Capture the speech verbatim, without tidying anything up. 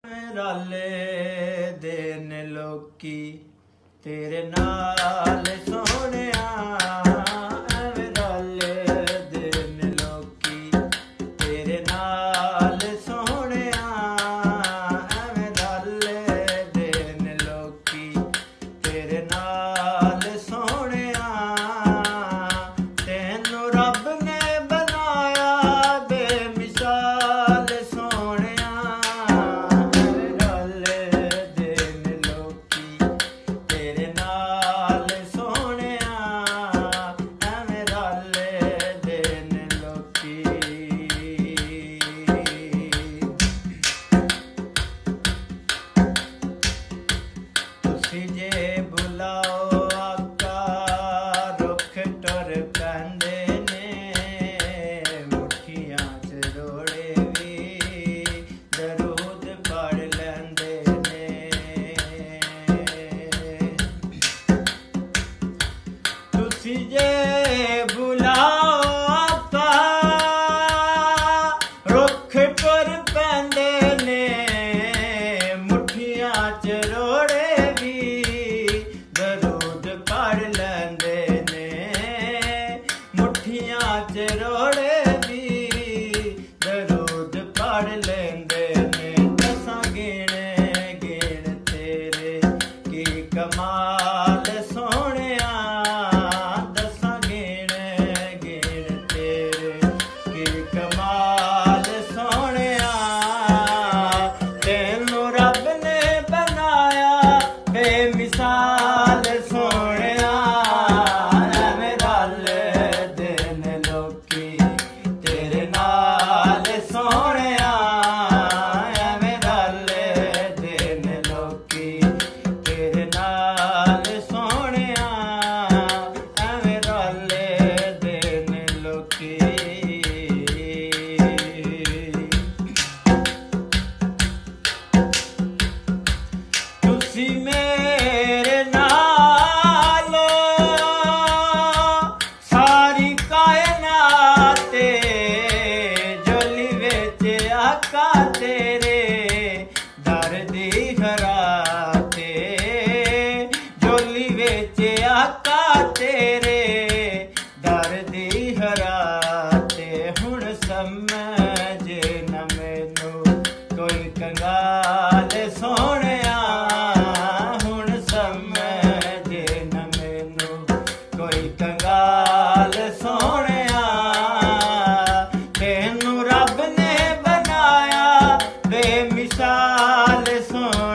राले then लोकी तेरे नाल सोहणिया एवें राले then लोकी तेरे नाल सोहणिया एवें राले देन लोकी तेरे नाल सोहणिया तैनू रब ने बनाया बेमिसाल सोहणिया एवें राले देन लोकी तेरे नाल सोहणिया एवें राले देन लोकी तुसी जे बुलाओ आका रुख टुर पैंदे ने मुठियां च रोड़े भी दरूद पढ़ लैंदे ने तुसी जे बुलाओ आका रुख टुर पैंदे ने मुठियां च रोड़े भी दरूद पढ़ लैंदे ने मुठियां च रोड़े भी दरूद पढ़ लैंदे ने दसां गिण गिण तेरे की कमाल सोहणिया दसां गिण गिण तेरे की कमाल सोहणिया तैनू रब ने बनाया बेमिसाल सोहणिया एवें राले देन लोकी तेरे नाल सोहणिया एवें राले देन लोकी तेरे नाल सोहणिया एवें राले देन लोकी तुसी मेरे नालो सारी कायनात जोली विच आका तेरे दर दी खराते जोली विच आका तेरे दर दी खराते हुण समझ न मैनू कोई कंगाल सोहणिया हुण समझ न मैनू कोई कंगाल सोहणिया तैनू रब ने बनाया बेमिसाल सोहणिया